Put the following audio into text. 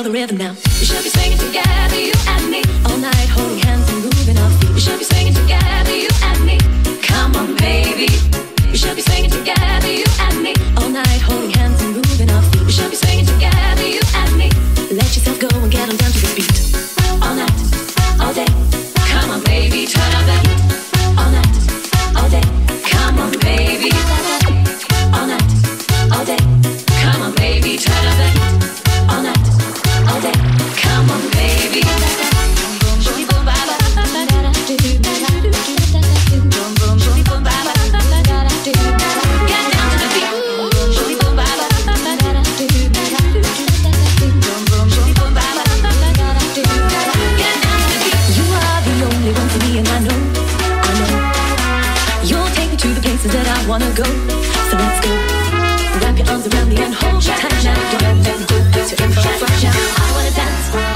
feel the rhythm now. We should be swinging together, you and me, all night, holding hands and moving our feet. We should be swinging together, you and me. Come on, baby. We should be swinging together, you and me, all night, holding hands and moving our feet. We should be swinging together, you and me. Let yourself go and get on down to the beat. All night, all day. Come on, baby, turn up that heat. All night, all day. Come on, baby. All night, all day. Come on, baby, turn up that heat. All night, all day. Come on, baby. That I wanna go, so let's go. Wrap your arms around me and hold me tight now. Don't let go, 'cause you're in for a rush now. I wanna dance.